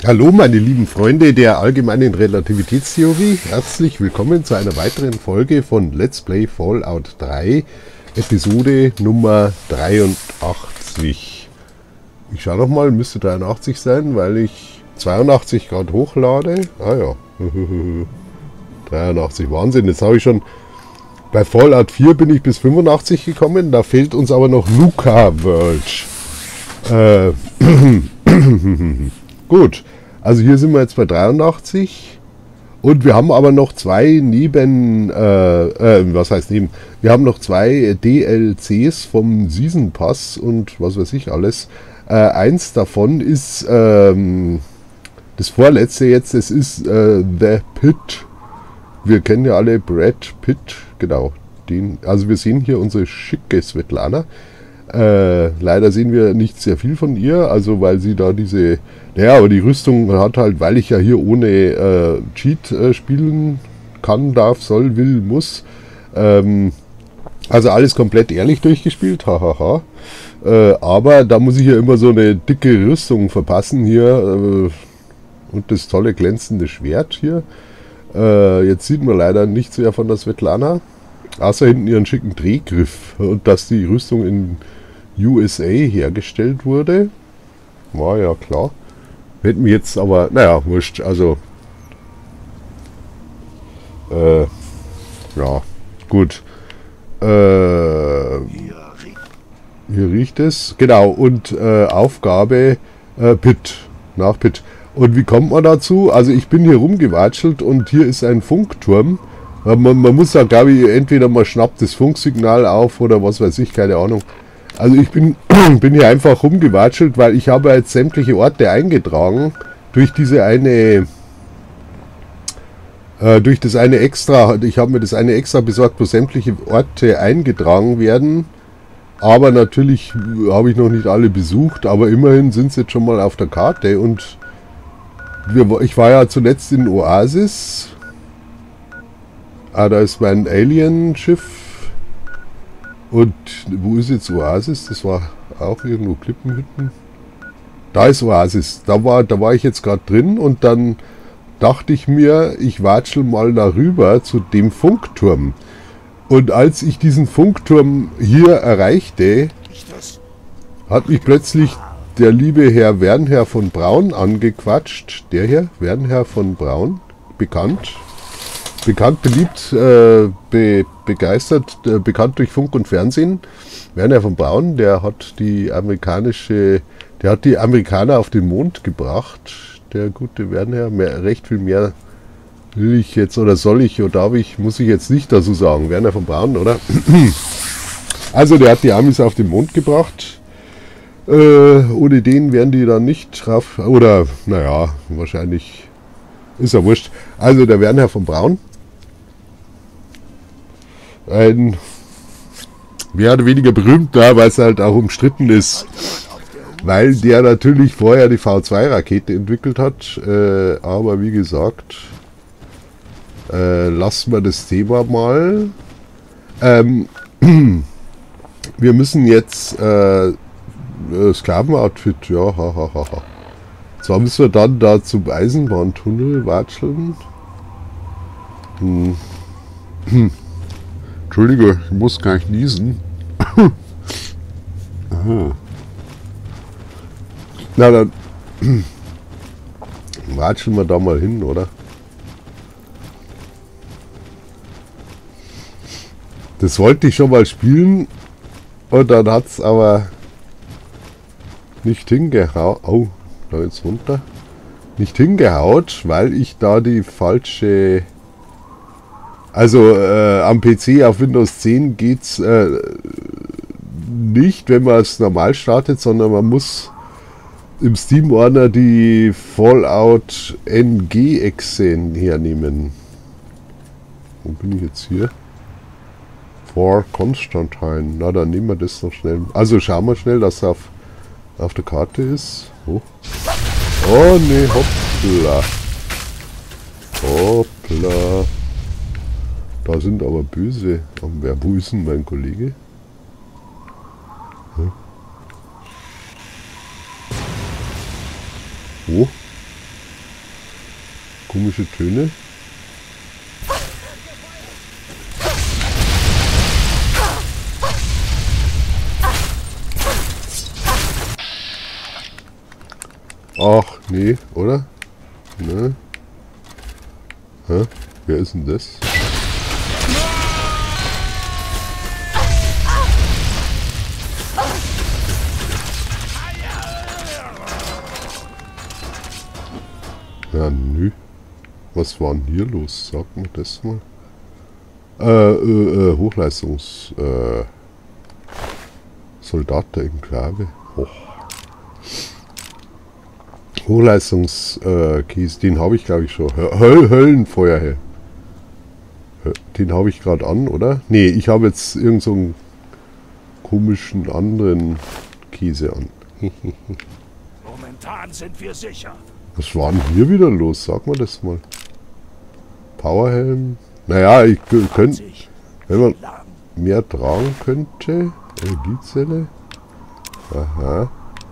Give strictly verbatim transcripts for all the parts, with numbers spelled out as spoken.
Hallo meine lieben Freunde der allgemeinen Relativitätstheorie, herzlich willkommen zu einer weiteren Folge von Let's Play Fallout drei, Episode Nummer dreiundachtzig. Ich schaue noch mal, müsste dreiundachtzig sein, weil ich zweiundachtzig Grad hochlade. Ah ja, dreiundachtzig, Wahnsinn, jetzt habe ich schon, bei Fallout vier bin ich bis fünfundachtzig gekommen, da fehlt uns aber noch Nuka World. Äh, gut. Also hier sind wir jetzt bei dreiundachtzig und wir haben aber noch zwei neben, äh, äh, was heißt neben, wir haben noch zwei D L Cs vom Season Pass und was weiß ich alles. Äh, eins davon ist ähm, das vorletzte jetzt, es ist äh, The Pit. Wir kennen ja alle Brad Pitt, genau. Den, also wir sehen hier unsere schicke Svetlana. Äh, leider sehen wir nicht sehr viel von ihr, also weil sie da diese, naja, aber die Rüstung hat halt, weil ich ja hier ohne äh, Cheat äh, spielen kann, darf, soll, will, muss, ähm, also alles komplett ehrlich durchgespielt, hahaha, äh, aber da muss ich ja immer so eine dicke Rüstung verpassen hier äh, und das tolle glänzende Schwert hier. Äh, jetzt sieht man leider nichts mehr von der Svetlana. Außer hinten ihren schicken Drehgriff und dass die Rüstung in U S A hergestellt wurde. War ja klar. Hätten wir jetzt aber, naja, wurscht, also äh, ja, gut. Äh, hier riecht es. Genau, und äh, Aufgabe äh, Pit, nach Pit. Und wie kommt man dazu? Also ich bin hier rumgewatschelt und hier ist ein Funkturm. Man, man muss ja, glaube ich, entweder man schnappt das Funksignal auf oder was weiß ich, keine Ahnung. Also ich bin, bin hier einfach rumgewatschelt, weil ich habe jetzt sämtliche Orte eingetragen durch diese eine, äh, durch das eine extra, ich habe mir das eine extra besorgt, wo sämtliche Orte eingetragen werden. Aber natürlich habe ich noch nicht alle besucht, aber immerhin sind sie jetzt schon mal auf der Karte und wir, ich war ja zuletzt in Oasis. Ah, da ist mein Alien-Schiff. Und wo ist jetzt Oasis? Das war auch irgendwo Klippenhütten. Da ist Oasis. Da war, da war ich jetzt gerade drin und dann dachte ich mir, ich watschel mal darüber zu dem Funkturm. Und als ich diesen Funkturm hier erreichte, hat mich plötzlich der liebe Herr Wernher von Braun angequatscht. Der hier, Wernher von Braun, bekannt. Bekannt, beliebt, äh, be, begeistert, äh, bekannt durch Funk und Fernsehen. Wernher von Braun, der hat die amerikanische, der hat die Amerikaner auf den Mond gebracht. Der gute Wernher, mehr, recht viel mehr will ich jetzt, oder soll ich, oder darf ich, muss ich jetzt nicht dazu sagen. Wernher von Braun, oder? Also der hat die Amis auf den Mond gebracht. Äh, ohne den wären die dann nicht drauf, oder, naja, wahrscheinlich ist ja wurscht. Also der Wernher von Braun. Ein mehr oder weniger berühmter, weil es halt auch umstritten ist, weil der natürlich vorher die V zwei Rakete entwickelt hat, äh, aber wie gesagt, äh, lassen wir das Thema mal. Ähm, wir müssen jetzt äh, Sklavenoutfit, ja, hahaha. Ha, ha, ha. Zwar müssen wir dann da zum Eisenbahntunnel watscheln. Hm. Hm. Entschuldige, ich muss gar nicht niesen. Aha. Na dann watscheln wir da mal hin, oder? Das wollte ich schon mal spielen und dann hat es aber nicht hingehauen. Oh, da jetzt runter. Nicht hingehaut, weil ich da die falsche... Also äh, am P C auf Windows zehn geht es äh, nicht, wenn man es normal startet, sondern man muss im Steam-Ordner die Fallout N G-Exe hernehmen. Wo bin ich jetzt hier? For Constantine. Na, dann nehmen wir das noch schnell. Also schauen wir schnell, dass er auf, auf der Karte ist. Oh, oh ne, hoppla. Hoppla. Da sind aber böse. Wer, wo ist denn mein Kollege? Hm? Wo? komische Töne. Ach, nee, oder? Ne? Hä? Wer ist denn das? Ja, nö. Was war denn hier los? Sag mir das mal. Äh, äh, äh Hochleistungs... Äh, Soldat der Enklave. Oh. Hochleistungs-Kies, äh, den habe ich glaube ich schon. Höll Höllenfeuerhell. Den habe ich gerade an, oder? Nee, ich habe jetzt irgend so einen komischen anderen Käse an. Momentan sind wir sicher. Was war denn hier wieder los? Sag mal das mal. Powerhelm. Naja, ich könnte, wenn man mehr tragen könnte. Energiezelle. Aha.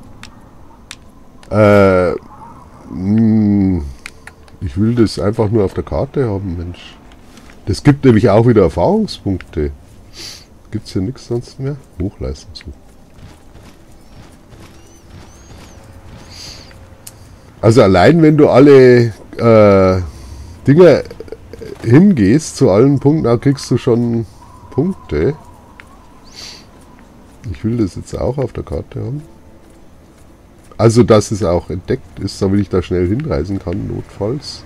Äh, mh, ich will das einfach nur auf der Karte haben, Mensch. Das gibt nämlich auch wieder Erfahrungspunkte. Gibt es hier nichts sonst mehr? Hochleistung so. Also allein wenn du alle äh, Dinge hingehst, zu allen Punkten, da kriegst du schon Punkte. Ich will das jetzt auch auf der Karte haben. Also, dass es auch entdeckt ist, damit ich da schnell hinreisen kann, notfalls.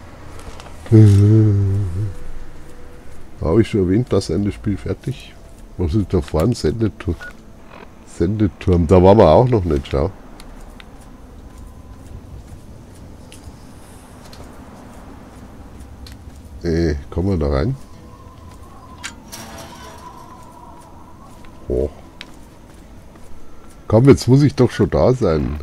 Habe ich schon erwähnt, das Endespiel fertig. Was ist da vorne? Sendeturm. Sendeturm. Da waren wir auch noch nicht, schau. Äh, kommen wir da rein? Oh. Komm, jetzt muss ich doch schon da sein.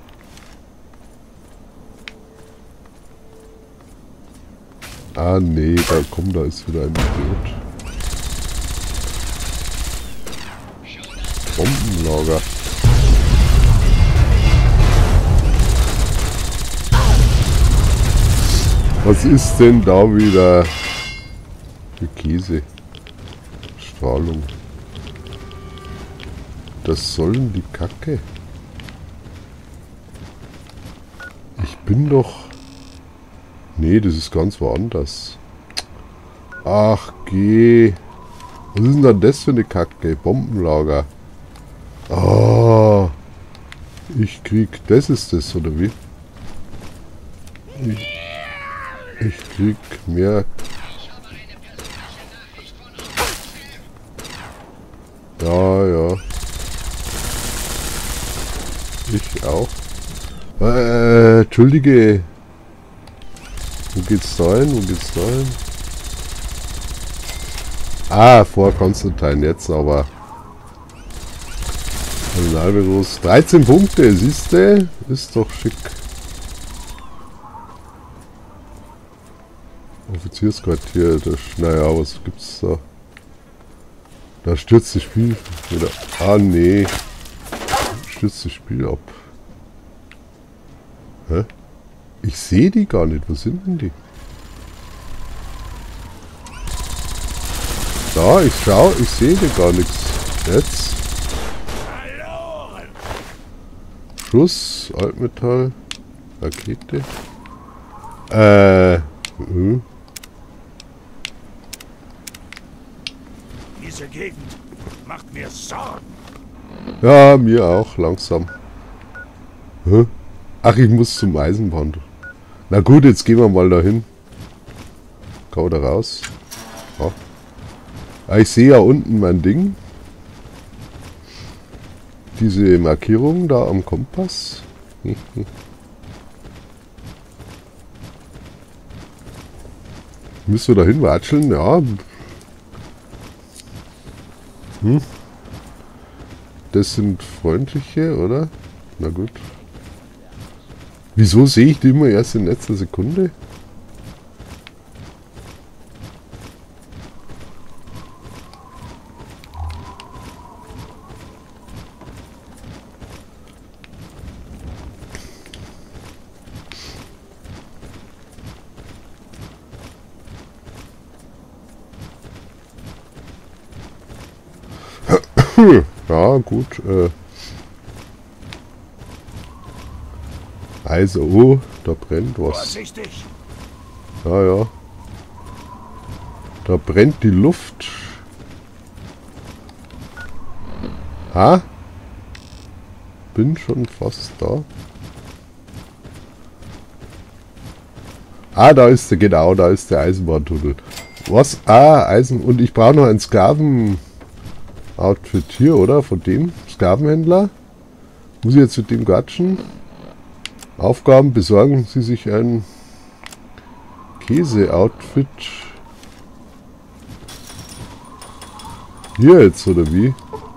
Ah, nee, da komm, da ist wieder ein Idiot. Bombenlager. Was ist denn da wieder für Käse? Strahlung. Das sollen die Kacke. Ich bin doch... Nee, das ist ganz woanders. Ach, geh. Was ist denn dann das für eine Kacke? Bombenlager. Ah. Ich krieg... Das ist das, oder wie? Ich, ich krieg mehr... Ja, ja. Ich auch. Äh, Entschuldige. Wo geht's da hin? Wo geht's da hin? Ah, vor Konstantin jetzt aber. Personalbüros. dreizehn Punkte, siehst du? Ist doch schick. Offiziersquartier, das, naja, was gibt's da? Da stürzt das Spiel wieder. Ah, nee. Stürzt das Spiel ab. Hä? Ich sehe die gar nicht. Wo sind denn die? Da, ich schau, ich sehe die gar nichts. Jetzt. Schuss, Altmetall, Rakete. Äh. Mh. Diese Gegend macht mir Sorgen. Ja, mir auch, langsam. Hä? Ach, ich muss zum Eisenbahn. Na gut, jetzt gehen wir mal dahin. Gau da raus. Ja. Ah, ich sehe ja unten mein Ding. Diese Markierung da am Kompass. Müssen wir da hinwatscheln? Ja. Hm. Das sind freundliche, oder? Na gut. Wieso sehe ich die immer erst in letzter Sekunde? Hm, ja, gut. Äh. Also, oh, da brennt was. Vorsichtig. Ja, ja. Da brennt die Luft. Ha? Bin schon fast da. Ah, da ist der, genau, da ist der Eisenbahntunnel. Was? Ah, Eisen. Und ich brauche noch ein Sklaven-Outfit hier, oder? Von dem Sklavenhändler. Muss ich jetzt mit dem quatschen? Aufgaben: Besorgen Sie sich ein Käse-Outfit. Hier jetzt, oder wie?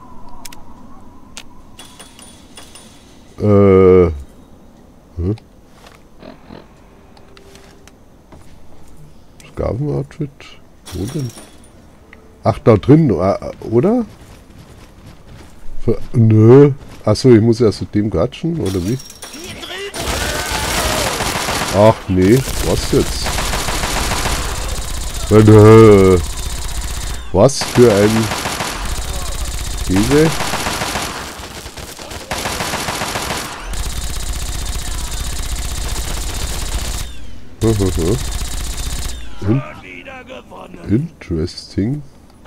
Äh. Hm? Sklaven-Outfit? Wo denn? Ach, da drin, oder? Für, nö. Achso, ich muss erst mit dem quatschen, oder wie? Ach nee, was jetzt? Äh, nö. Was für ein Käse? In Interesting.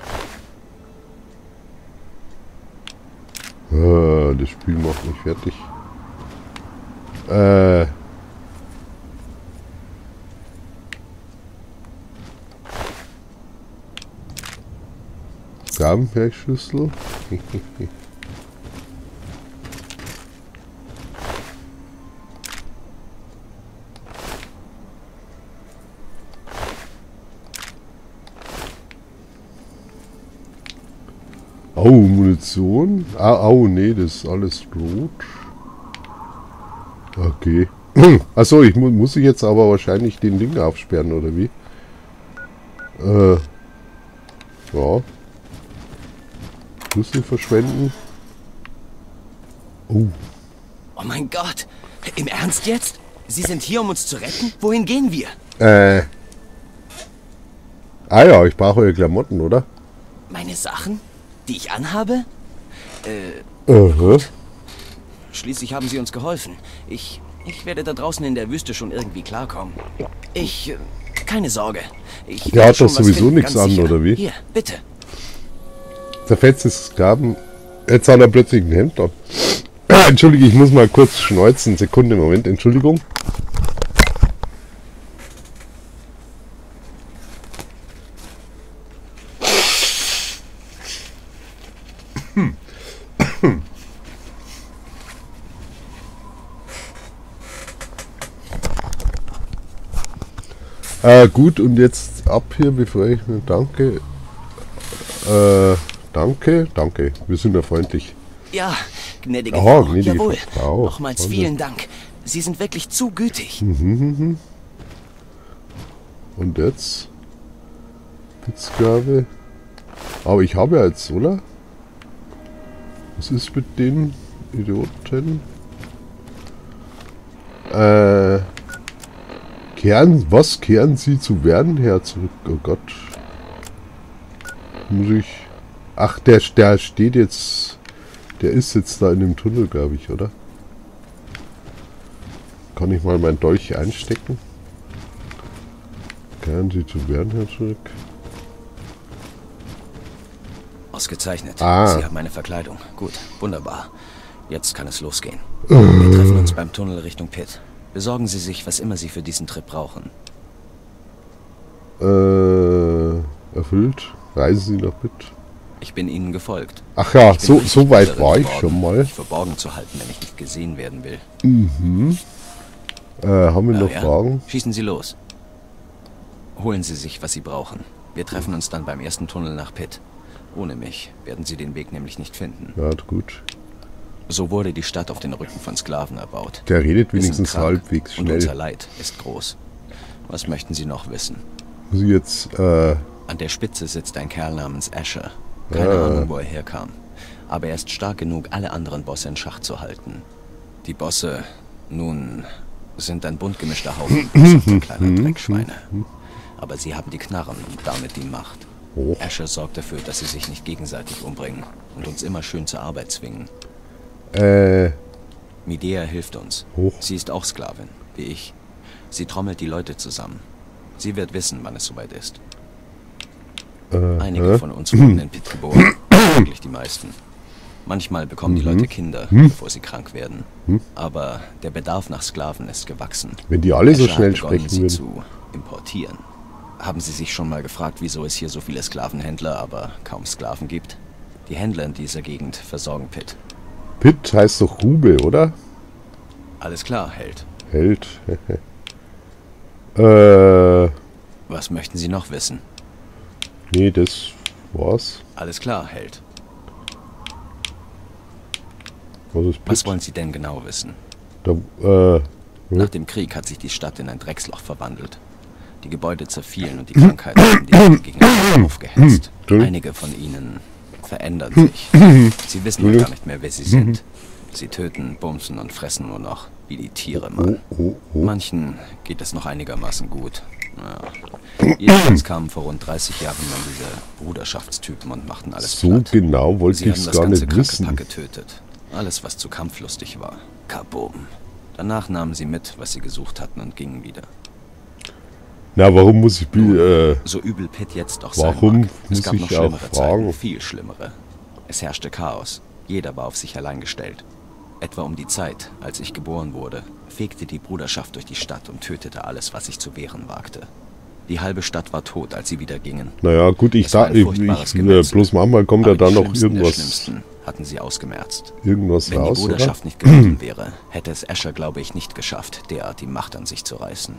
Ah, das Spiel macht mich fertig. Äh. Gabenbergschlüssel. Oh, Munition. Ah, oh, nee, das ist alles rot. Okay. Achso, ich mu muss ich jetzt aber wahrscheinlich den Ding aufsperren, oder wie? Äh. Ja. Schlüssel verschwenden. Oh. Oh mein Gott. Im Ernst jetzt? Sie sind hier, um uns zu retten? Wohin gehen wir? Äh. Ah ja, ich brauche eure Klamotten, oder? Meine Sachen? Die ich anhabe? Äh. Uh-huh. Schließlich haben sie uns geholfen. Ich. Ich werde da draußen in der Wüste schon irgendwie klarkommen. Ich. Äh, keine Sorge. Ich Der hat doch sowieso nichts an, sicher. oder wie? Hier, bitte. Zerfetztes Sklaven. Jetzt hat er plötzlich ein Hemd an. Entschuldige, ich muss mal kurz schneuzen. Sekunde, Moment, Entschuldigung. Äh, gut, und jetzt ab hier, bevor ich... Danke. Äh, danke, danke. Wir sind ja freundlich. Ja, gnädige Aha, Frau. gnädige Jawohl. Frau. Nochmals Wahnsinn. vielen Dank. Sie sind wirklich zu gütig. Mhm, und jetzt? Pitzgabe. Aber ich habe ja jetzt, oder? Was ist mit den Idioten? Äh... Kehren, was kehren Sie zu Wernher zurück? Oh Gott. Muss ich... Ach, der, der steht jetzt... Der ist jetzt da in dem Tunnel, glaube ich, oder? Kann ich mal mein Dolch einstecken? Kehren Sie zu Wernher zurück? Ausgezeichnet. Ah. Sie haben eine Verkleidung. Gut, wunderbar. Jetzt kann es losgehen. Wir treffen uns beim Tunnel Richtung Pit. Besorgen Sie sich, was immer Sie für diesen Trip brauchen. Äh, erfüllt. Reisen Sie nach Pit. Ich bin Ihnen gefolgt. Ach ja, Ich bin so, richtig so weit geworden, war ich schon mal. mich verborgen zu halten, wenn ich nicht gesehen werden will. Mhm. Äh, haben wir Ah, noch ja? Fragen? Schießen Sie los. Holen Sie sich, was Sie brauchen. Wir treffen uns dann beim ersten Tunnel nach Pit. Ohne mich werden Sie den Weg nämlich nicht finden. Ja, gut. So wurde die Stadt auf den Rücken von Sklaven erbaut. Der redet Wir sind wenigstens krank halbwegs und unser schnell. Leid ist groß. Was möchten Sie noch wissen? Muss ich jetzt, äh, An der Spitze sitzt ein Kerl namens Asher. Keine Ah. Ahnung, wo er herkam. Aber er ist stark genug, alle anderen Bosse in Schach zu halten. Die Bosse, nun, sind ein bunt gemischter Haufen kleiner Dreckschweine. Aber sie haben die Knarren und damit die Macht. Oh. Asher sorgt dafür, dass sie sich nicht gegenseitig umbringen und uns immer schön zur Arbeit zwingen. Äh, Medea hilft uns. Hoch. Sie ist auch Sklavin, wie ich. Sie trommelt die Leute zusammen. Sie wird wissen, wann es soweit ist. äh, Einige hä? von uns wurden in Pit geboren. Wirklich die meisten. Manchmal bekommen die Leute Kinder, bevor sie krank werden. Aber der Bedarf nach Sklaven ist gewachsen. Wenn die alle so Asher schnell hat begonnen, sprechen sie würden. zu importieren. Haben Sie sich schon mal gefragt, wieso es hier so viele Sklavenhändler, aber kaum Sklaven gibt? Die Händler in dieser Gegend versorgen Pit. Pit heißt doch Rube, oder? Alles klar, Held. Held. äh, Was möchten Sie noch wissen? nee, das war's. Alles klar, Held. Was ist Pit? Was wollen Sie denn genau wissen? Da, äh, Nach dem Krieg hat sich die Stadt in ein Drecksloch verwandelt. Die Gebäude zerfielen und die Krankheiten haben die Leute gegeneinander aufgehetzt. Einige von ihnen verändern sich. Sie wissen ja gar nicht mehr, wer sie sind. Sie töten, bumsen und fressen nur noch, wie die Tiere, Mann. oh, oh. Manchen geht es noch einigermaßen gut. Ja. Jedenfalls kamen vor rund dreißig Jahren dann diese Bruderschaftstypen und machten alles So platt. genau wollte Sie ich haben es das gar ganze nicht kranke wissen. Pack getötet. Alles, was zu kampflustig war. Kaboom. Danach nahmen sie mit, was sie gesucht hatten und gingen wieder. Na, warum muss ich... Äh, So übel Pit jetzt auch sein Warum mag. Es muss gab ich noch auch schlimmere fragen? Zeiten, viel schlimmere. Es herrschte Chaos. Jeder war auf sich allein gestellt. Etwa um die Zeit, als ich geboren wurde, fegte die Bruderschaft durch die Stadt und tötete alles, was sich zu wehren wagte. Die halbe Stadt war tot, als sie wieder gingen. naja, gut, ich Es war sag... ein Ich, furchtbares ich, äh, Gemetzel. bloß manchmal kommt Aber ja dann die noch Schlimmsten der irgendwas, Schlimmsten hatten sie ausgemerzt. irgendwas Wenn die raus, oder? Bruderschaft nicht geworden wäre, hätte es Asher, glaube ich, nicht geschafft, derart die Macht an sich zu reißen.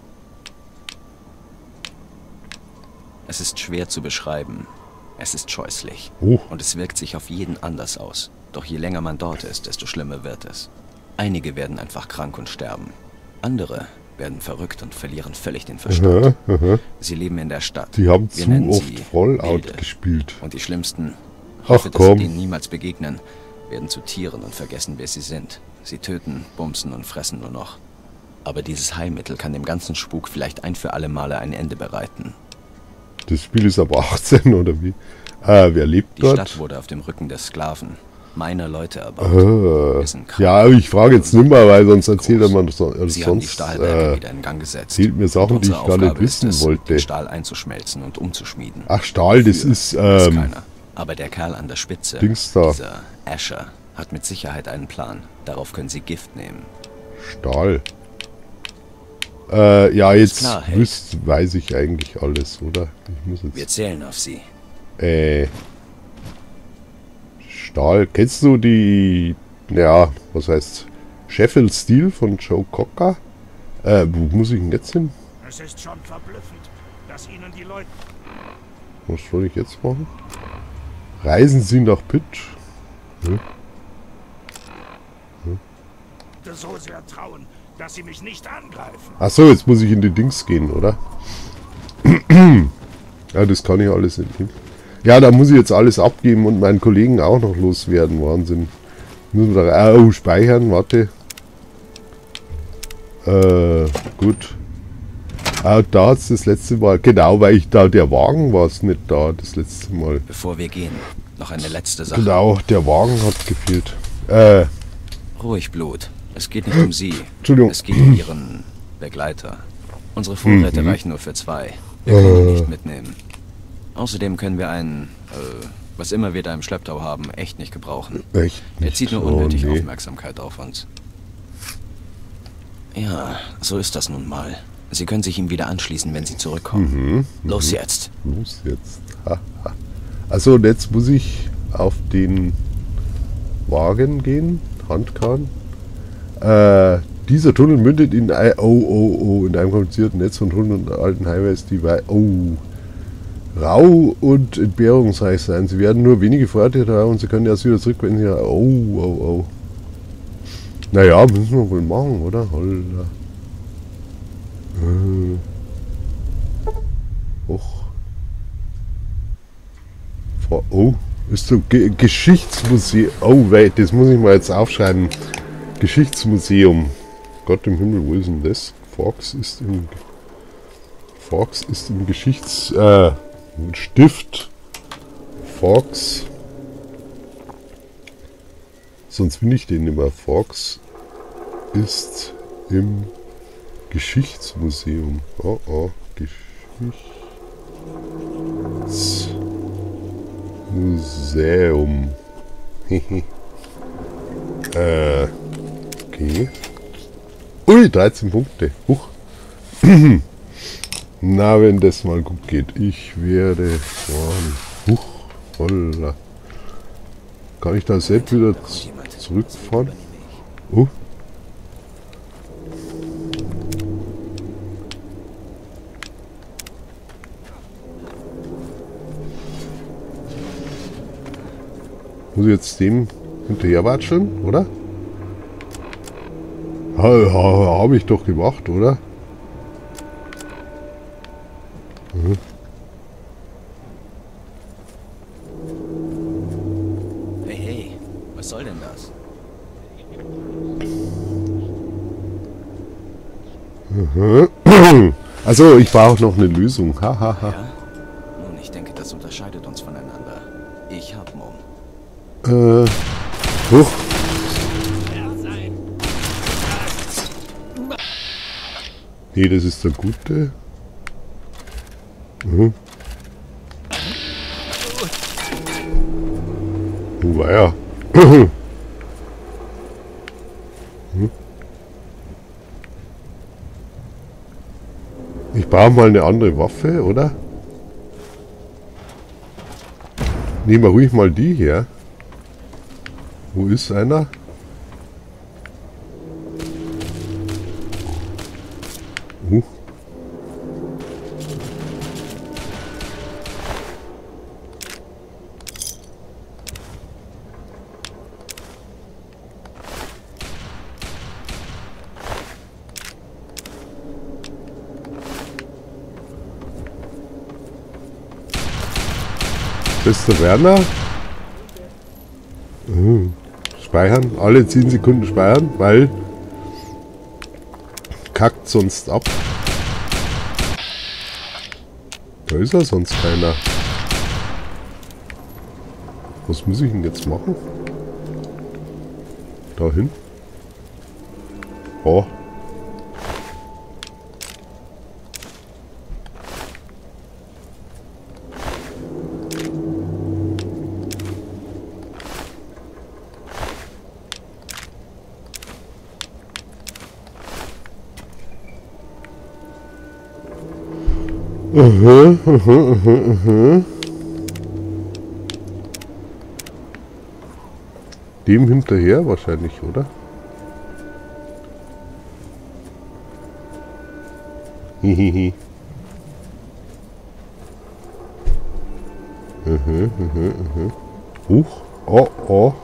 Es ist schwer zu beschreiben. Es ist scheußlich. Oh. Und es wirkt sich auf jeden anders aus. Doch je länger man dort ist, desto schlimmer wird es. Einige werden einfach krank und sterben. Andere werden verrückt und verlieren völlig den Verstand. Aha, aha. Sie leben in der Stadt. Die haben Wir zu nennen oft sie Fallout Wilde. gespielt. Und die Schlimmsten, Ach, hoffe, dass komm. sie denen niemals begegnen, werden zu Tieren und vergessen, wer sie sind. Sie töten, bumsen und fressen nur noch. Aber dieses Heilmittel kann dem ganzen Spuk vielleicht ein für alle Male ein Ende bereiten. Das Spiel ist aber achtzehn, oder wie? Ah, wer lebt Die dort? Stadt wurde auf dem Rücken der Sklaven, meiner Leute erbaut. Ah, Wir sind krank. ja, aber ich frage jetzt nicht mehr, weil sonst erzählt er Groß. man so, äh, Sie haben die sonst Stahlwerke äh, wieder in Gang gesetzt. erzählt mir Sachen, Und die ich unsere gar nicht Aufgabe ist wissen es, wollte. den Stahl einzuschmelzen und umzuschmieden. Ach, Stahl, das Dafür ist, weiß ähm, keiner. Aber der Kerl an der Spitze, Dings da. dieser Asher, hat mit Sicherheit einen Plan. Darauf können Sie Gift nehmen. Stahl. Äh, ja, jetzt klar, Held. wüsst, weiß ich eigentlich alles, oder? Ich muss Wir jetzt, zählen auf Sie. äh, Stahl. Kennst du die, ja, was heißt, Sheffield Steel von Joe Cocker? Äh, wo muss ich denn jetzt hin? Es ist schon verblüffend, dass Ihnen die Leute Was soll ich jetzt machen? Reisen Sie nach Pit. so sehr trauen, dass sie mich nicht angreifen. Achso, jetzt muss ich in die Dings gehen, oder? Ja, das kann ich alles nicht. Ja, da muss ich jetzt alles abgeben und meinen Kollegen auch noch loswerden. Wahnsinn. Müssen wir da... Oh, speichern, warte. Äh, gut. Ah, da hat es das letzte Mal... Genau, weil ich da... Der Wagen war es nicht da, das letzte Mal. Bevor wir gehen, noch eine letzte Sache. Genau, der Wagen hat gefehlt. Äh, Ruhig, Blut. Es geht nicht um Sie. Entschuldigung. Es geht um Ihren Begleiter. Unsere Vorräte Mhm. reichen nur für zwei. Wir können ihn Äh. nicht mitnehmen. Außerdem können wir einen, äh, was immer wir da im Schlepptau haben, echt nicht gebrauchen. echt Er nicht. zieht nur Oh, unnötig nee. Aufmerksamkeit auf uns. Ja, so ist das nun mal. Sie können sich ihm wieder anschließen, wenn Sie zurückkommen. Mhm. Los jetzt. Los jetzt. Also und jetzt muss ich auf den Wagen gehen, Handkran. Äh, dieser Tunnel mündet in ein, oh, oh, oh, in einem komplizierten Netz von Tunneln und alten Highways, die wei oh, rau und entbehrungsreich sein. Sie werden nur wenige Vorräte da und sie können erst wieder zurück, wenn sie... Oh, oh, oh. Naja, müssen wir wohl machen, oder? Alter. Äh. Och. Vor- Oh, ist so Ge Geschichtsmuseum. Oh, wait, das muss ich mal jetzt aufschreiben. Geschichtsmuseum. Gott im Himmel, wo ist denn das? Fox ist im... Fox ist im Geschichts... Äh, Stift. Fox. Sonst finde ich den immer. Fox ist im Geschichtsmuseum. Oh oh, Geschichtsmuseum. äh, okay. Ui, dreizehn Punkte. Huch. Na, wenn das mal gut geht. Ich werde fahren. Huch, holla. Kann ich da selbst wieder zurückfahren? Oh. Muss ich jetzt dem hinterher watscheln, oder? Ha, ha, habe ich doch gemacht, oder? Mhm. Hey, hey, was soll denn das? Mhm. Also, ich brauche noch eine Lösung. Ha, ha, ha. Ja? Nun, ich denke, das unterscheidet uns voneinander. Ich hab Mumm. Äh, hoch. Nee, das ist der Gute. Mhm. Oh, weia. Mhm. Ich brauche mal eine andere Waffe, oder? Nehmen wir ruhig mal die her. Wo ist einer? Uh. Das ist der Werner. Uh. Speichern. Alle zehn Sekunden speichern, weil kackt sonst ab. Da ist er sonst keiner. Was muss ich denn jetzt machen? Dahin. Oh. Mhm, mhm, mhm, mhm. Dem hinterher wahrscheinlich, oder? Hihihi. Mhm, mhm, mhm. Huch. Oh, oh.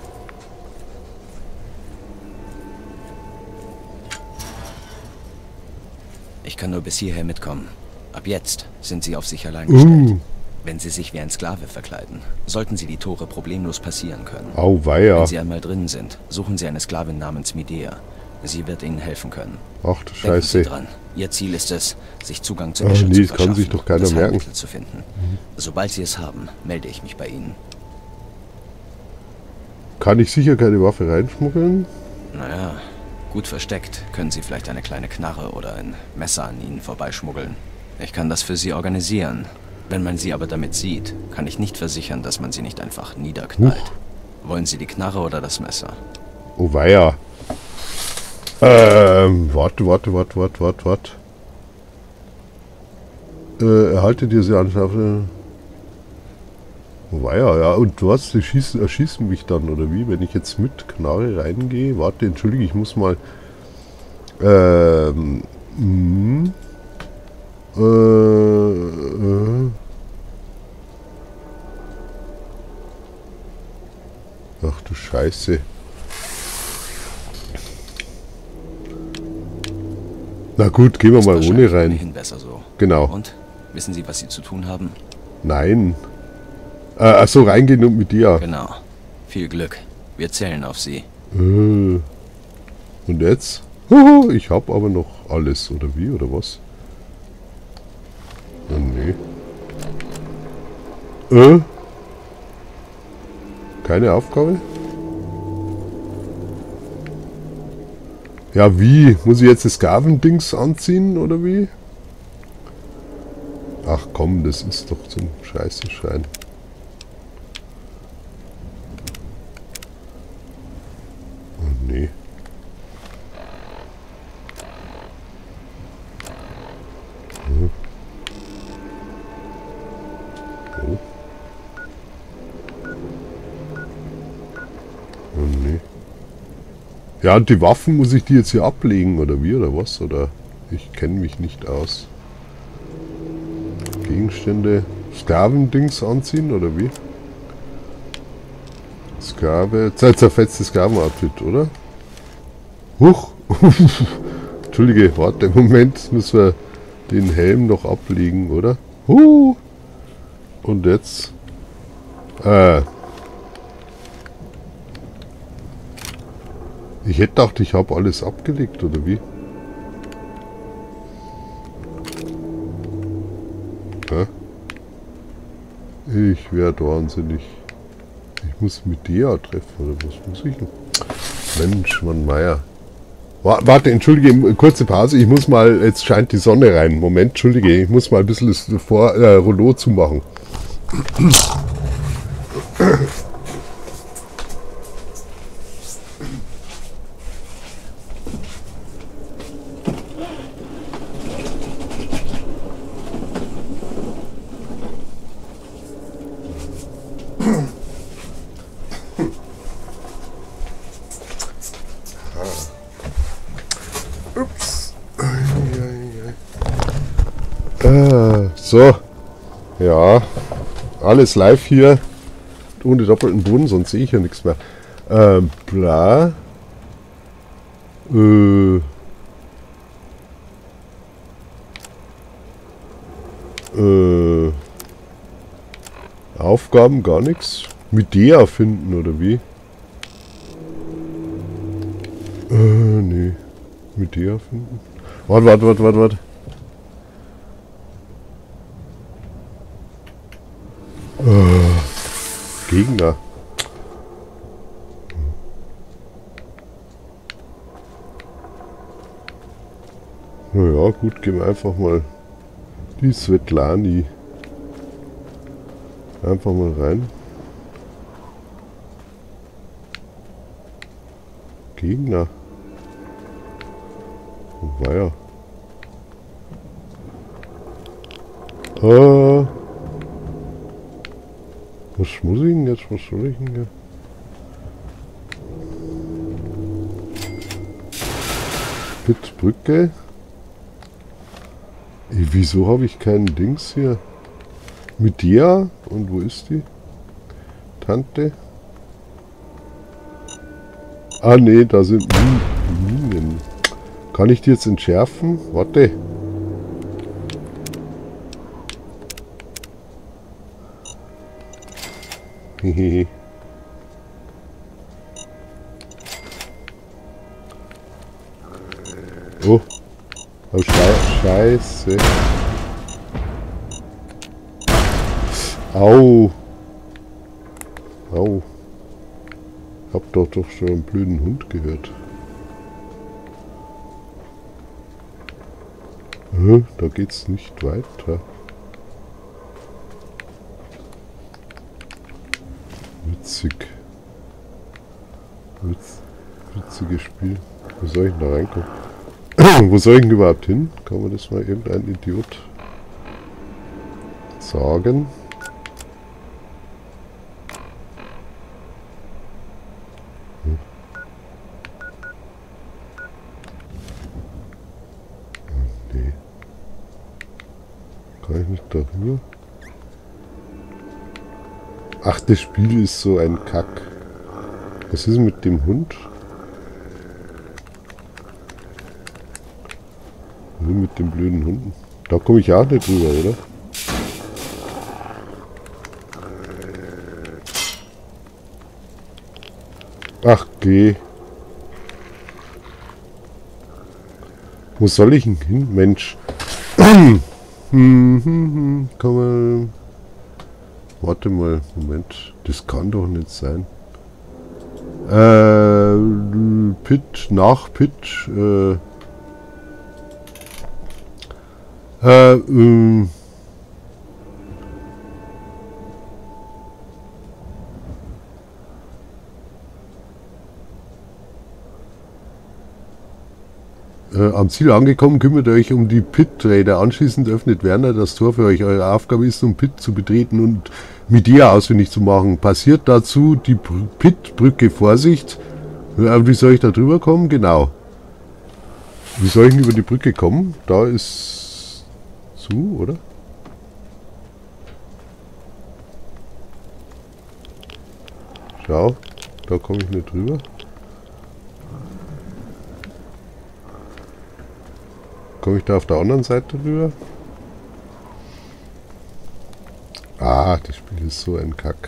Ich kann nur bis hierher mitkommen. Ab jetzt sind Sie auf sich allein gestellt. Uh. Wenn Sie sich wie ein Sklave verkleiden, sollten Sie die Tore problemlos passieren können. Auweia. Wenn Sie einmal drin sind, suchen Sie eine Sklavin namens Medea. Sie wird Ihnen helfen können. Ach du Denken Scheiße. Sie dran. Ihr Ziel ist es, sich Zugang zu Oh, Geschützen nee, zu das kann verschaffen, sich doch keiner das merken. Heilmittel zu finden. Mhm. Sobald Sie es haben, melde ich mich bei Ihnen. Kann ich sicher keine Waffe reinschmuggeln? Naja, gut versteckt können Sie vielleicht eine kleine Knarre oder ein Messer an Ihnen vorbeischmuggeln. Ich kann das für Sie organisieren. Wenn man Sie aber damit sieht, kann ich nicht versichern, dass man Sie nicht einfach niederknallt. Huch. Wollen Sie die Knarre oder das Messer? Oh weia. Ähm, warte, warte, warte, warte, warte, warte. Äh, erhalte diese Anschaft. Oh weia, ja, und was? Die schießen, erschießen mich dann, oder wie? Wenn ich jetzt mit Knarre reingehe? Warte, entschuldige, ich muss mal... Ähm... Mh. Äh, äh. Ach du Scheiße. Na gut, gehen wir mal ohne rein. Ohnehin besser so. Genau. Und? Wissen Sie, was Sie zu tun haben? Nein. Äh, achso, reingehen und mit dir. Genau. Viel Glück. Wir zählen auf Sie. Äh. Und jetzt? Huhu, ich hab aber noch alles, oder wie, oder was? Oh, nee. Äh? Keine Aufgabe? Ja, wie? Muss ich jetzt das Skavendings anziehen, oder wie? Ach komm, das ist doch zum Scheiße-Schein. Oh nee. Hm. Oh. Oh nee. Ja, und die Waffen, muss ich die jetzt hier ablegen, oder wie, oder was? Oder ich kenne mich nicht aus. Gegenstände, Skavendings anziehen, oder wie? Skave, zerfetztes Skaven-Outfit, oder? Huch! Entschuldige, warte, im Moment müssen wir den Helm noch ablegen, oder? Huh! Und jetzt? Äh. Ich hätte gedacht, ich habe alles abgelegt, oder wie? Hä? Ich werde wahnsinnig. Ich muss mit dir treffen, oder was muss ich denn? Mensch, Mann, Meier. Warte, entschuldige, kurze Pause. Ich muss mal, jetzt scheint die Sonne rein. Moment, entschuldige, ich muss mal ein bisschen das Vor äh, Rollo zumachen. Ups. Äh, so. Ja. Alles live hier. Ohne doppelten Boden, sonst sehe ich ja nichts mehr. Ähm, bla. Äh. Äh. Aufgaben gar nichts. Mit der finden, oder wie? Äh, nee. Mit der finden. Warte, warte, warte, warte, warte. Äh, Gegner. Naja, gut, gehen wir einfach mal die Svetlani. Einfach mal rein. Gegner. War ja. Äh. Was muss ich denn jetzt? Was soll ich denn hier? Spitzbrücke. Ey, wieso habe ich keinen Dings hier? Mit der? Und wo ist die? Tante? Ah ne, da sind Minen. Kann ich die jetzt entschärfen? Warte. Hehehe. Oh. Oh, Schei Scheiße. Au. Au. Hab doch doch schon einen blöden Hund gehört. Hä? Da geht's nicht weiter. Witzig. Witz, witziges Spiel. Wo soll ich denn da reinkommen? Wo soll ich denn überhaupt hin? Kann man das mal irgendein Idiot sagen? Hm. Nee. Kann ich nicht darüber? Ach, das Spiel ist so ein Kack. Was ist mit dem Hund? Nur mit den blöden Hunden. Da komme ich auch nicht drüber, oder? Ach, geh. Wo soll ich denn hin, Mensch? Komm mal. warte mal, Moment. Das kann doch nicht sein. Äh, Pit, nach Pit, äh, äh, ähm, Äh, am Ziel angekommen, kümmert euch um die Pit-Trader. Anschließend öffnet Werner das Tor für euch. Eure Aufgabe ist, um Pit zu betreten und mit ihr ausfindig zu machen. Passiert dazu die Pit-Brücke. Vorsicht. Äh, wie soll ich da drüber kommen? Genau. Wie soll ich denn über die Brücke kommen? Da ist zu, oder? Schau, da komme ich nicht drüber. Komme ich da auf der anderen Seite rüber? Ah, das Spiel ist so ein Kack.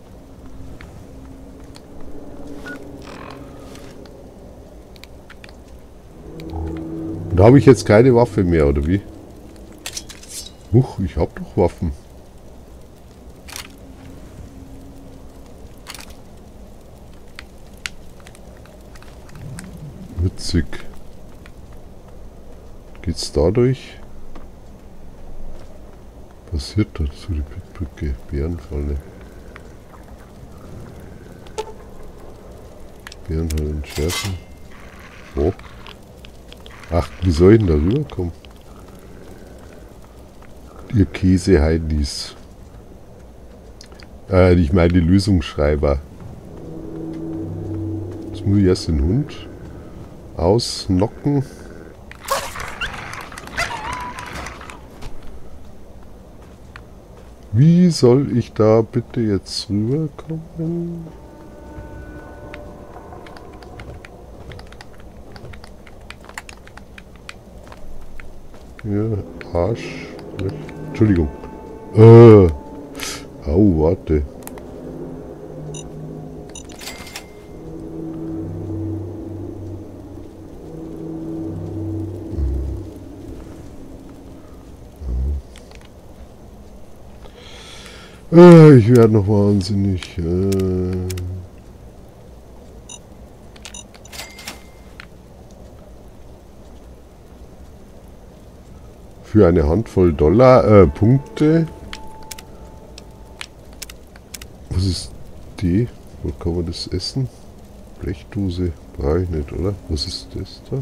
Und da habe ich jetzt keine Waffe mehr, oder wie? Huch, ich habe doch Waffen. Witzig. Geht's dadurch? Passiert dazu die Pitbrücke? Bärenfalle. Bärenfalle entschärfen. Oh. Ach, wie soll ich denn da rüberkommen? Ihr Käse-Heidis. Äh, ich meine die Lösungsschreiber. Jetzt muss ich erst den Hund ausnocken. Wie soll ich da bitte jetzt rüberkommen? Ja, Arsch. Entschuldigung. Äh. Au, warte. Äh, ich werde noch wahnsinnig. Äh. Für eine Handvoll Dollar, äh, Punkte. Was ist die? Wo kann man das essen? Blechdose brauche ich nicht, oder? Was ist das da?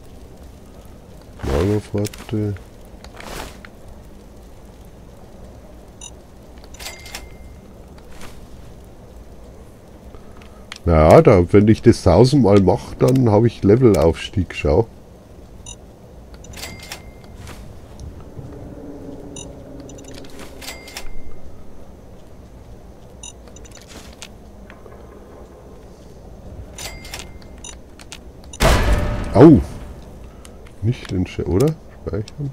Malerpforte. Naja, da, wenn ich das tausendmal mache, dann habe ich Levelaufstieg, schau. Au! Nicht den Sch oder? Speichern.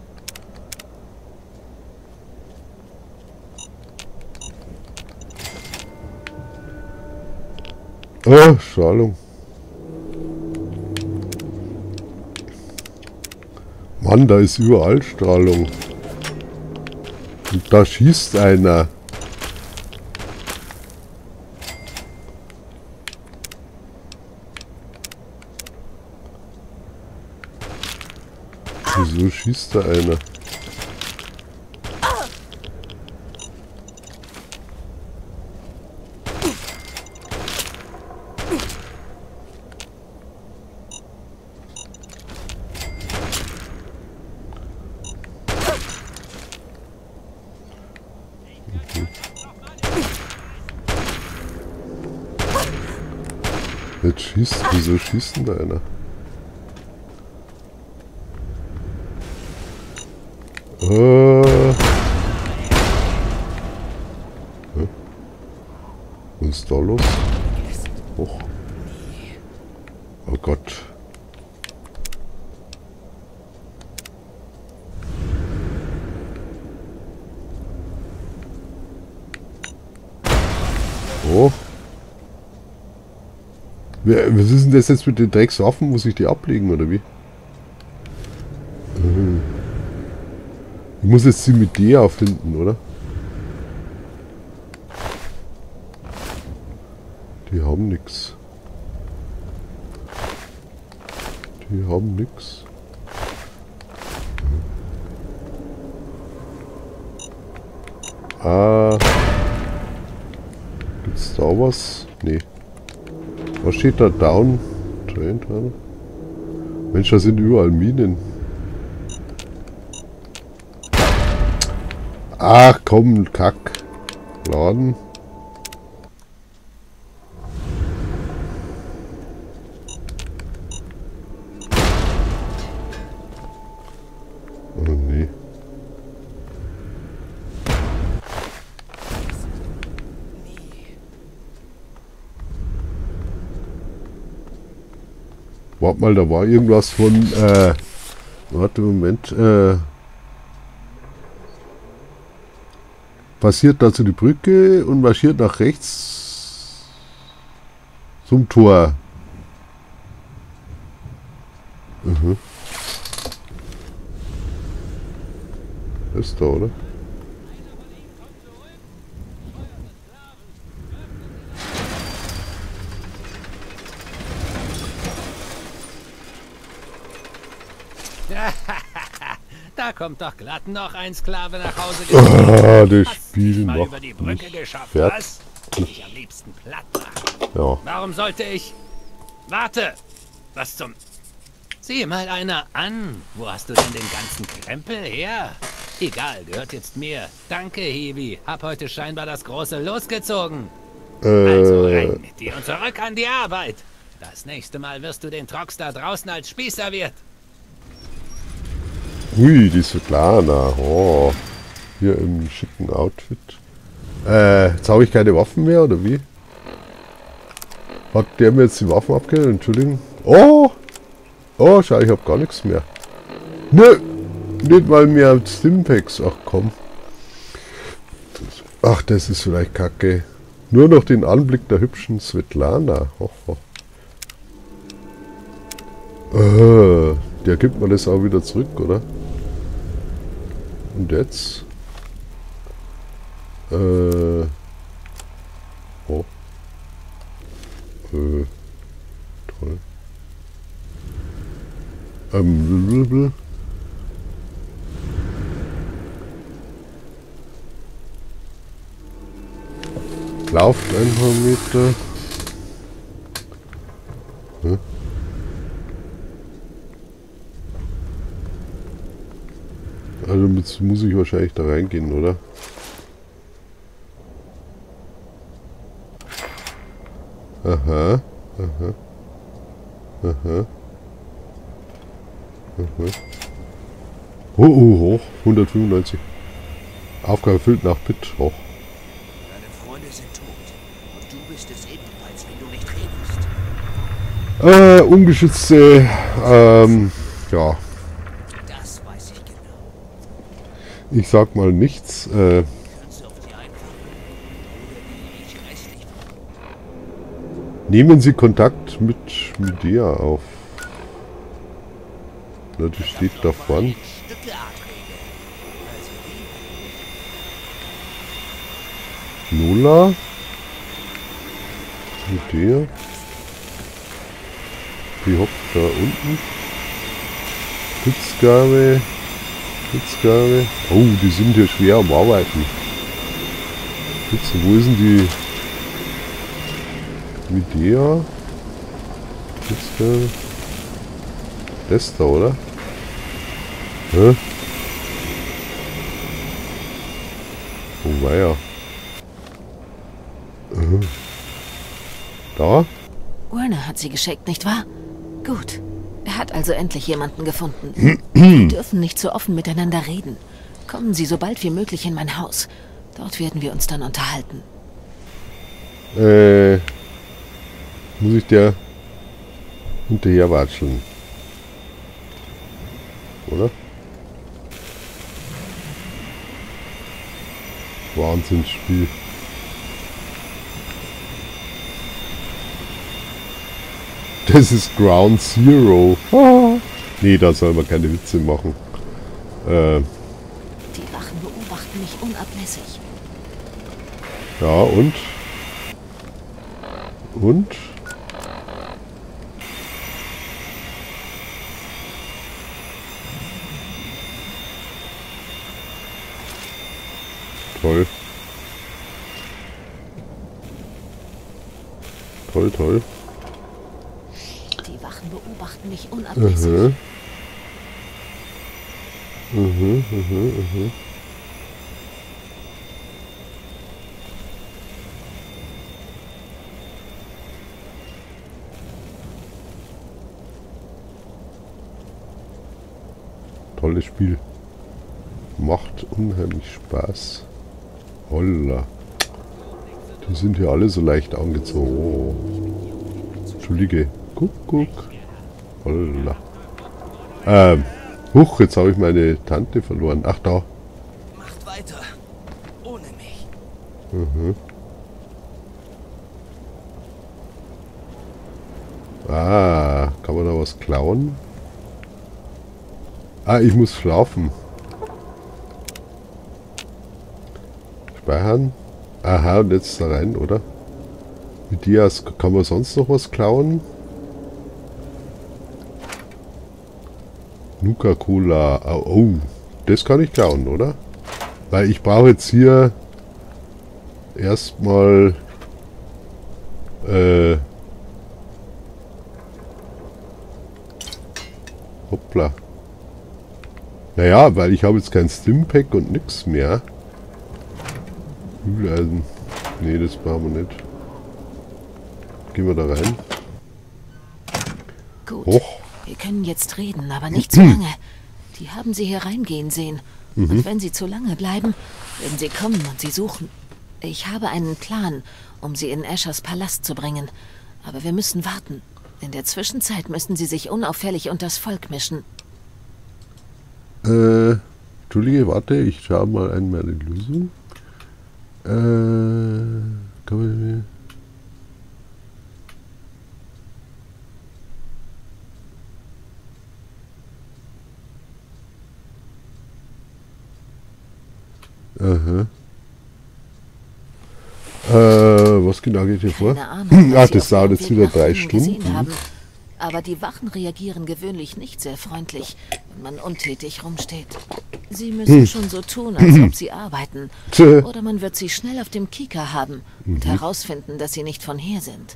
Oh, Strahlung. Mann, da ist überall Strahlung. Und da schießt einer. Wieso schießt da einer? Jetzt schießt, wieso schießt denn da einer? Äh. Ja. Was ist da los? Och. Oh Gott. Oh. Was ist denn das jetzt mit den Dreckswaffen? Muss ich die ablegen oder wie? Ich muss jetzt sie mit D auffinden, oder? haben nichts. Die haben nichts. Ah. Gibt's da was? Nee. Was steht da? Down? Train, Mensch, da sind überall Minen. Ach komm, Kack. Laden. Oh nee. Warte mal, da war irgendwas von, äh, warte, Moment, äh, passiert dazu die Brücke und marschiert nach rechts zum Tor. Mhm. Das ist da, oder? Da kommt doch glatt noch ein Sklave nach Hause. Ah, das Spiel mal macht über die Brücke mich geschafft, fertig. was? Ich am liebsten platt machen. Ja. Warum sollte ich... Warte! Was zum... Sieh mal einer an. Wo hast du denn den ganzen Krempel her? Egal, gehört jetzt mir. Danke, Hebi. Hab heute scheinbar das große losgezogen. Äh, Also rein mit dir und zurück an die Arbeit. Das nächste Mal wirst du den Trox da draußen als Spießer-Wirt. Hui, die Svetlana. Oh. Hier im schicken Outfit. Äh, jetzt habe ich keine Waffen mehr, oder wie? Hat der mir jetzt die Waffen abgenommen? Entschuldigung. Oh! Oh, schau, ich habe gar nichts mehr. Nö! Nicht mal mehr Stimpaks. Ach komm. Ach, das ist vielleicht kacke. Nur noch den Anblick der hübschen Svetlana. Ho, ho. Äh, der gibt mir das auch wieder zurück, oder? Und jetzt? Äh. Oh. Äh. Toll. Ähm, blablabla. Lauft ein paar Meter. Hm? Also jetzt muss ich wahrscheinlich da reingehen, oder? Aha, aha, aha, aha. Oh, oh, hoch, hundertfünfundneunzig. Aufgabe erfüllt nach Pit, hoch. Deine Freunde sind tot. Und du bist es ebenfalls, wenn du nicht redest. Äh, ungeschützte, ähm, ja. Das weiß ich genau. Ich sag mal nichts, äh. Kannst du auf die einfache oder die ich restlich Nehmen Sie Kontakt mit Medea auf. Na, die steht da vorne. Stückeanträge. Also Lola. Medea. Die hockt da unten. Putzgabe. Putzgabe. Oh, die sind hier schwer am Arbeiten. Putz, wo ist denn die Medea? Putzgabe. Das da, oder? Hä? Oh, weia. Äh. Da? Werner hat sie geschickt, nicht wahr? Gut. Er hat also endlich jemanden gefunden. Wir dürfen nicht so offen miteinander reden. Kommen Sie so bald wie möglich in mein Haus. Dort werden wir uns dann unterhalten. Äh. Muss ich der hinterher watscheln? Oder? Wahnsinnsspiel. Das ist Ground Zero. Ah. Nee, da soll man keine Witze machen. Äh, Die Wachen beobachten mich unablässig. ja, und? Und? Toll. Toll, toll. Die Wachen beobachten mich unablässig. Mhm. Mhm, mhm, mhm. Tolles Spiel. Macht unheimlich Spaß. Holla. Die sind hier alle so leicht angezogen. Oh. Entschuldige. Guck, guck. Holla. Ähm. Huch, jetzt habe ich meine Tante verloren. Ach, da. Macht weiter. Ohne mich. Mhm. Ah, kann man da was klauen? Ah, ich muss schlafen. Speichern. Aha, und jetzt da rein, oder? Mit Dias kann man sonst noch was klauen? Nuka-Cola. Oh, oh, das kann ich klauen, oder? Weil ich brauche jetzt hier erstmal äh, hoppla. Naja, weil ich habe jetzt kein Stimpack und nix mehr. Bügeleisen. Nee, das brauchen wir nicht. Gehen wir da rein. Gut. Hoch. Wir können jetzt reden, aber nicht zu lange. Die haben sie hier reingehen sehen. Mhm. Und wenn sie zu lange bleiben, werden sie kommen und sie suchen. Ich habe einen Plan, um sie in Ashers Palast zu bringen. Aber wir müssen warten. In der Zwischenzeit müssen sie sich unauffällig unters Volk mischen. Äh, Entschuldige, warte, ich schaue mal an meine Lösung. Äh, kann man... Aha. Äh, was genau geht hier vor? Keine Ahnung, Ach, was sie das auf dauert ihrem jetzt Weg wieder nach drei ihnen gesehen Stunden. haben. Aber die Wachen reagieren gewöhnlich nicht sehr freundlich, wenn man untätig rumsteht. Sie müssen Hm. schon so tun, als ob sie arbeiten. Tö. Oder man wird sie schnell auf dem Kieker haben und herausfinden, dass sie nicht von hier sind.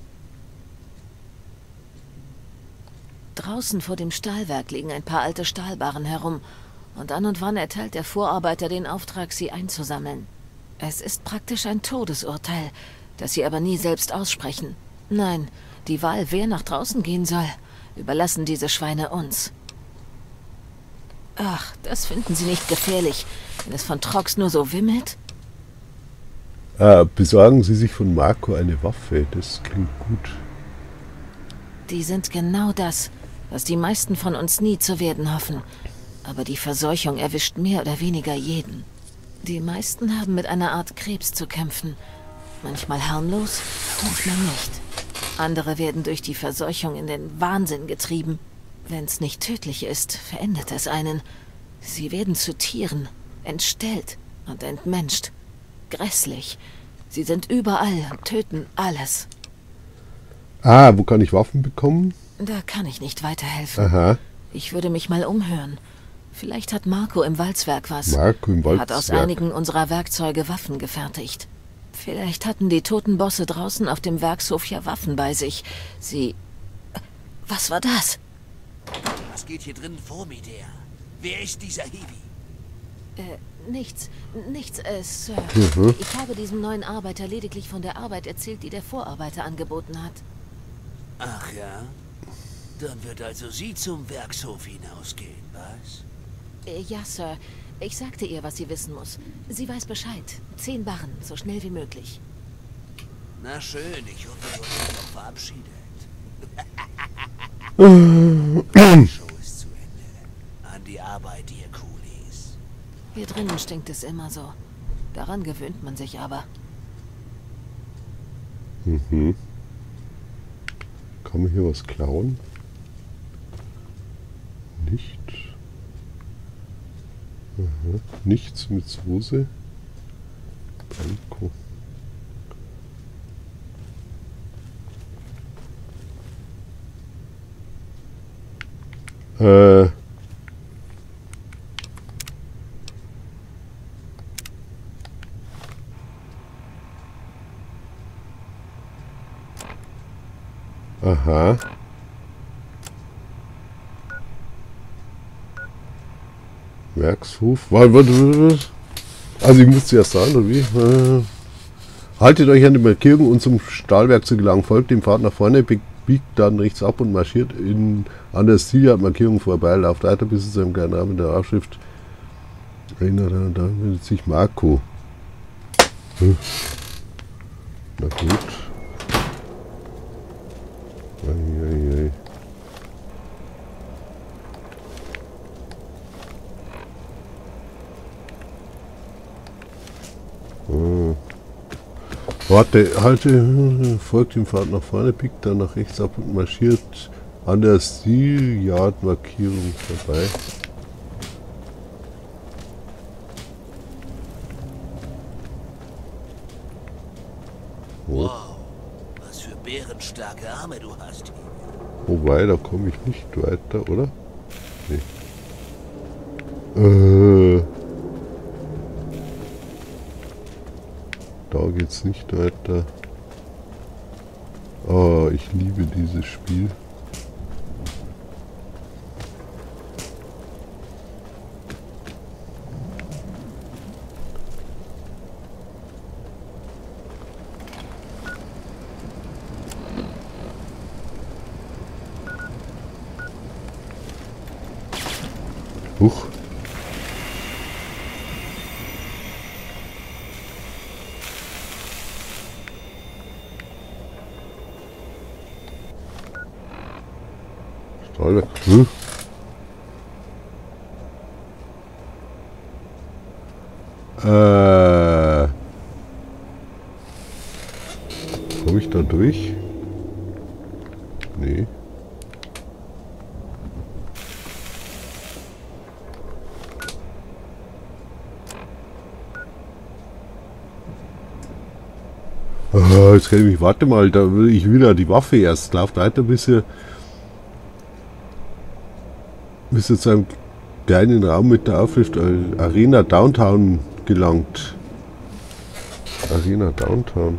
Draußen vor dem Stahlwerk liegen ein paar alte Stahlbarren herum. Und an und wann erteilt der Vorarbeiter den Auftrag, sie einzusammeln. Es ist praktisch ein Todesurteil, das sie aber nie selbst aussprechen. Nein, die Wahl, wer nach draußen gehen soll, überlassen diese Schweine uns. Ach, das finden sie nicht gefährlich, wenn es von Trox nur so wimmelt? Äh, besorgen Sie sich von Marco eine Waffe, das klingt gut. Die sind genau das, was die meisten von uns nie zu werden hoffen. Aber die Verseuchung erwischt mehr oder weniger jeden. Die meisten haben mit einer Art Krebs zu kämpfen. Manchmal harmlos, manchmal nicht. Andere werden durch die Verseuchung in den Wahnsinn getrieben. Wenn es nicht tödlich ist, verändert es einen. Sie werden zu Tieren, entstellt und entmenscht. Grässlich. Sie sind überall und töten alles. Ah, wo kann ich Waffen bekommen? Da kann ich nicht weiterhelfen. Aha. Ich würde mich mal umhören. Vielleicht hat Marco im Walzwerk was. Marco im Er hat aus Walzwerk. einigen unserer Werkzeuge Waffen gefertigt. Vielleicht hatten die toten Bosse draußen auf dem Werkshof ja Waffen bei sich. Sie... Was war das? Was geht hier drinnen vor mir, der? Wer ist dieser Hiwi? Äh, nichts. Nichts, äh, Sir. Mhm. Ich habe diesem neuen Arbeiter lediglich von der Arbeit erzählt, die der Vorarbeiter angeboten hat. Ach ja? Dann wird also sie zum Werkshof hinausgehen, was? Äh, ja, Sir. Ich sagte ihr, was sie wissen muss. Sie weiß Bescheid. Zehn Barren, so schnell wie möglich. Na schön, ich hoffe, du hast dich auch verabschiedet. Die Show ist zu Ende. An die Arbeit, ihr Coolies. Hier drinnen stinkt es immer so. Daran gewöhnt man sich aber. Mhm. Kann man hier was klauen? Nicht. Aha. Nichts mit Soße. Blanco. Äh. Aha. Werkshof. Warte, warte, warte. Also ich musste erst sagen, oder wie? Äh. Haltet euch an die Markierung und zum Stahlwerk zu gelangen. Folgt dem Pfad nach vorne, biegt dann rechts ab und marschiert in, an der Stilia-Markierung vorbei. Lauft weiter bis zu einem kleinen Rahmen mit der Aufschrift. Da findet sich Marco. Hm. Na gut. Ei, ei, ei. Oh. Warte, halte, folgt dem Pfad nach vorne, biegt dann nach rechts ab und marschiert an der Steel-Yard-Markierung vorbei. Wow, was für bärenstarke Arme du hast. Wobei, da komme ich nicht weiter, oder? Nee. Äh... Da geht's nicht weiter. Oh, ich liebe dieses Spiel. Huch. Stahlwerk. Hm? Äh. Komme ich da durch? Nee. Oh, jetzt kann ich mich, warte mal, da will ich wieder die Waffe erst. Lauft weiter, bis ihr, bis ihr zu einem kleinen Raum mit der Aufschrift Arena Downtown gelangt. Arena Downtown.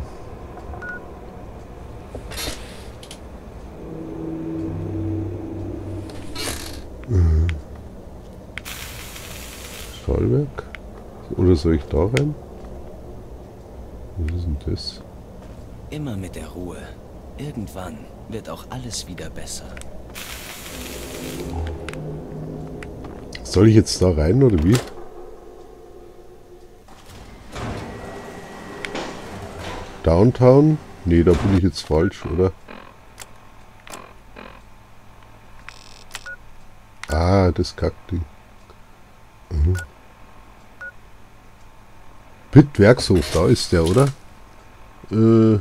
Stahlwerk? Oder soll ich da rein? Was ist denn das? Immer mit der Ruhe. Irgendwann wird auch alles wieder besser. Soll ich jetzt da rein oder wie? Downtown? Nee, da bin ich jetzt falsch, oder? Ah, das Kackding. Mhm. Pitt Werkshof, da ist der, oder? Äh,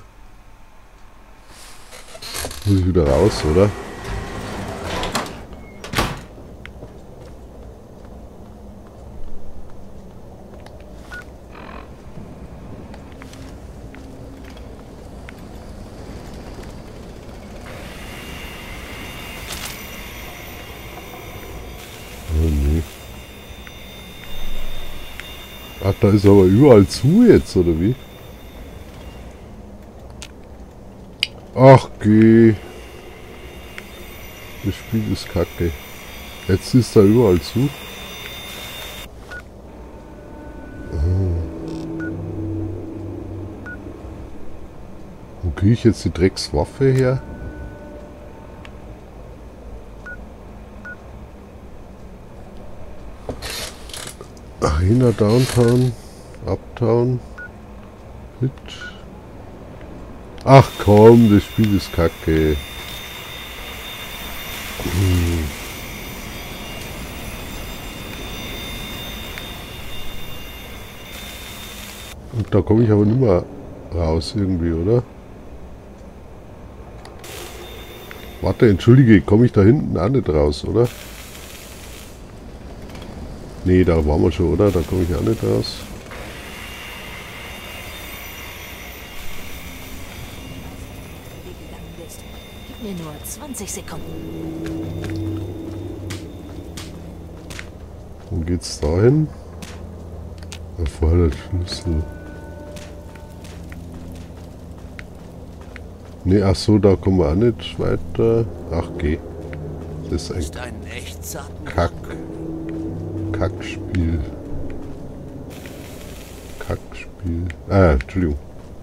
muss ich wieder raus, oder? Oh nee. Ach, da ist aber überall zu jetzt, oder wie? Ach, geh. Das Spiel ist kacke. Jetzt ist da überall zu. Wo kriege ich jetzt die Dreckswaffe her? Arena Downtown, Uptown, Hit. Ach komm, das Spiel ist kacke. Hm. Und da komme ich aber nicht mehr raus irgendwie, oder? Warte, entschuldige, komme ich da hinten auch nicht raus, oder? Nee, da waren wir schon, oder? Da komme ich auch nicht raus. Gib mir nur zwanzig Sekunden. Wo geht's da hin? Erfordert Schlüssel. Ne, ach so, da kommen wir auch nicht weiter. Ach, geh. Das ist ein Ist ein Echtsatz. Kack. Kackspiel. Kackspiel. Ah, Entschuldigung.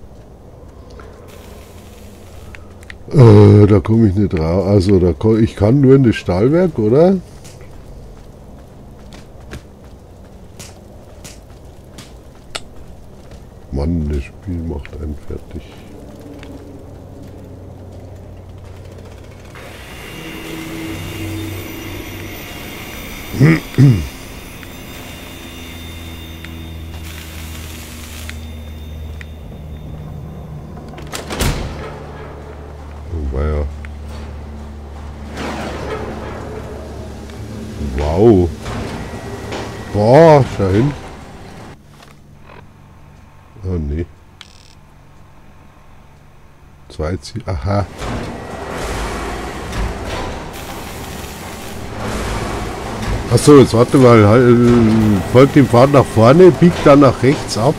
Äh, da komme ich nicht raus. Also, da komm, ich kann nur in das Stahlwerk, oder? Mann, das Spiel macht einen fertig. Wow. Wow. Boah, schau hin. Oh nee. Zwei Ziel. Aha. Achso, jetzt warte mal. Halt, folgt dem Pfad nach vorne, biegt dann nach rechts ab.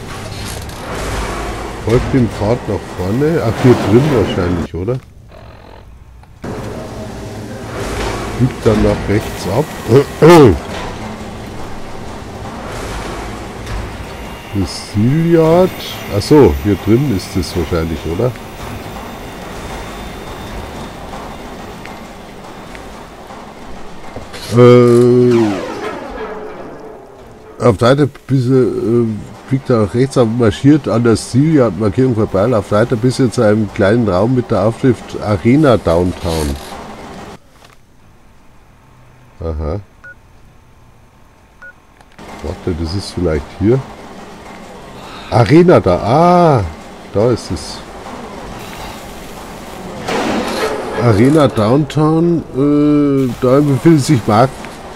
Folgt dem Pfad nach vorne. Ach, hier drin wahrscheinlich, oder? Biegt dann nach rechts ab. Das Zielyard. Achso, hier drin ist es wahrscheinlich, oder? Äh, auf der Seite bis äh, biegt er nach rechts ab, marschiert an der Zielyard Markierung vorbei. Auf der Seite bis zu einem kleinen Raum mit der Aufschrift Arena Downtown. Aha. Warte, das ist vielleicht hier. Arena da. Ah, da ist es. Arena Downtown. Äh, da befindet sich Marco.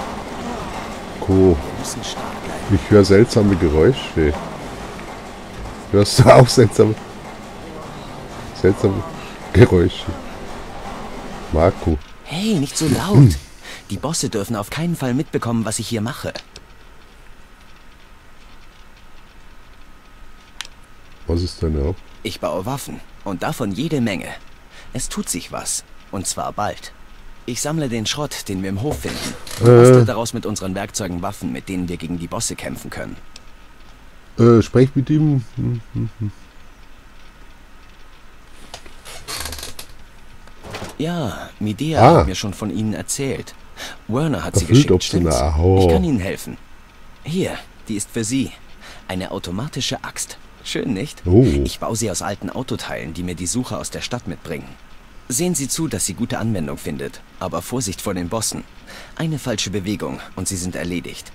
Ich höre seltsame Geräusche. Hörst du auch seltsame, seltsame Geräusche? Marco. Hey, nicht so laut. Die Bosse dürfen auf keinen Fall mitbekommen, was ich hier mache. Was ist denn auch? Ich baue Waffen. Und davon jede Menge. Es tut sich was. Und zwar bald. Ich sammle den Schrott, den wir im Hof finden. Und Äh. bastel daraus mit unseren Werkzeugen Waffen, mit denen wir gegen die Bosse kämpfen können. Äh, sprech mit ihm. Hm, hm, hm. Ja, Medea Ah. hat mir schon von ihnen erzählt. Werner hat sie Erfüllt, geschickt, ob sie stimmt's? eine Aho. Ich kann Ihnen helfen. Hier, die ist für Sie. Eine automatische Axt. Schön, nicht? Oh. Ich baue sie aus alten Autoteilen, die mir die Sucher aus der Stadt mitbringen. Sehen Sie zu, dass sie gute Anwendung findet. Aber Vorsicht vor den Bossen. Eine falsche Bewegung und sie sind erledigt.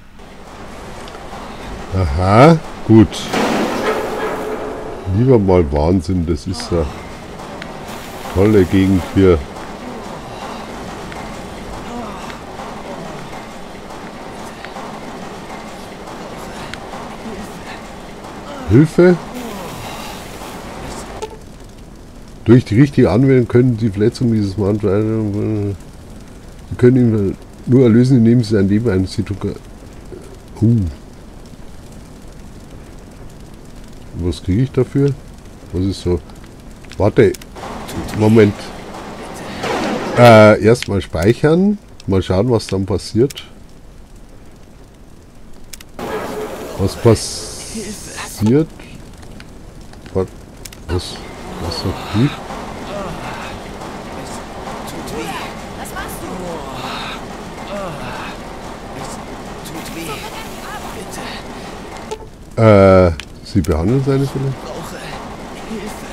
Aha, gut. Lieber mal Wahnsinn, das ist ja tolle Gegend hier. Hilfe? Durch die richtige Anwendung können die Verletzung dieses Mannes. Sie können ihn nur erlösen, indem sie sein Leben ein Situka. Uh. Was kriege ich dafür? Was ist so? Warte. Moment. Äh, erstmal speichern. Mal schauen, was dann passiert. Was passiert? Was? Was, was sagt die? Was machst du? Tut weh. Äh, sie behandeln seine Fälle? Brauche Hilfe.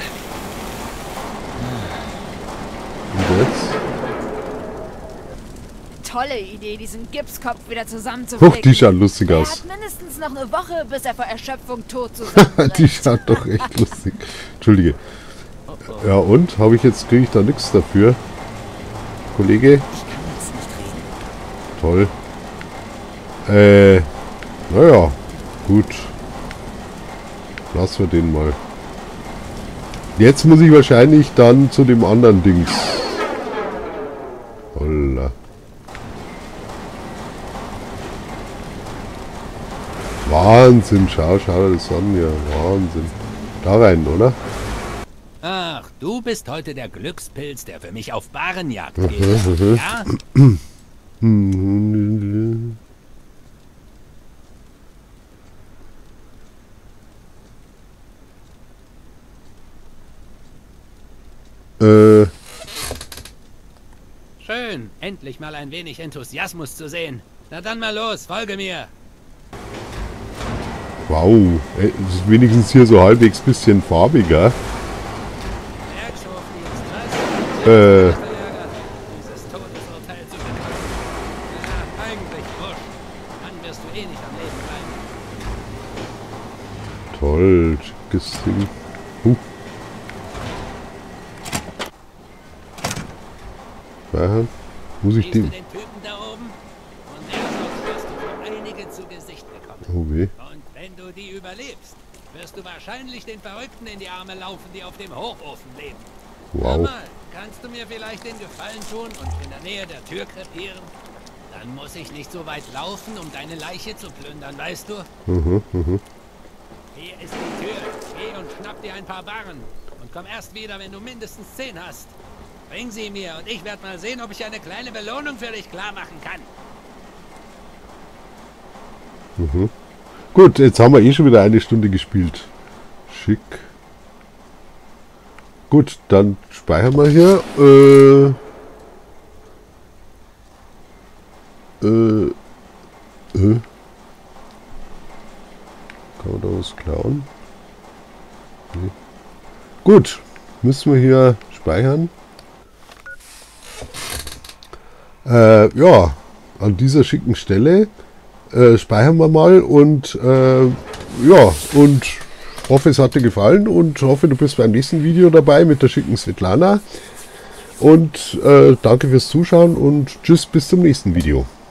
Und jetzt? Tolle Idee, diesen Gipskopf wieder Huch, zusammenzuflicken. die schaut lustig Er aus. hat mindestens noch eine Woche, bis er vor Erschöpfung tot zusammenbricht. Die schaut doch echt lustig. Entschuldige. Ja und? Habe ich jetzt, kriege ich da nichts dafür? Kollege? Toll. Äh, naja, gut. Lassen wir den mal. Jetzt muss ich wahrscheinlich dann zu dem anderen Dings. Holla. Wahnsinn, schau, schau das an, ja, Wahnsinn. Da rein, oder? Ach, du bist heute der Glückspilz, der für mich auf Barenjagd geht. Ja? Äh. Schön, endlich mal ein wenig Enthusiasmus zu sehen. Na dann mal los, folge mir. Wow, es ist wenigstens hier so halbwegs bisschen farbiger. Äh. Dieses Todesurteil zu bekommen. Ja, eigentlich wurscht. Dann wirst du eh nicht am Leben bleiben. Toll, schickes Ding. Huh. Ja, muss ich dem... Den Typen da oben? Und er wirst du schon einige zu Gesicht bekommen. Oh weh. Und wenn du die überlebst, wirst du wahrscheinlich den Verrückten in die Arme laufen, die auf dem Hochofen leben. Wow. Mal, kannst du mir vielleicht den Gefallen tun und in der Nähe der Tür krepieren? Dann muss ich nicht so weit laufen, um deine Leiche zu plündern, weißt du? Mhm, mhm. Hier ist die Tür. Geh und schnapp dir ein paar Barren. Und komm erst wieder, wenn du mindestens zehn hast. Bring sie mir und ich werde mal sehen, ob ich eine kleine Belohnung für dich klar machen kann. Mhm. Gut, jetzt haben wir eh schon wieder eine Stunde gespielt. Schick. Gut, dann speichern wir hier. Äh, äh, äh. Kann man da was klauen? Nee. Gut, müssen wir hier speichern. Äh, ja, an dieser schicken Stelle äh, speichern wir mal und äh, ja, und hoffe, es hat dir gefallen und hoffe, du bist beim nächsten Video dabei mit der schicken Svetlana. Und äh, danke fürs Zuschauen und tschüss, bis zum nächsten Video.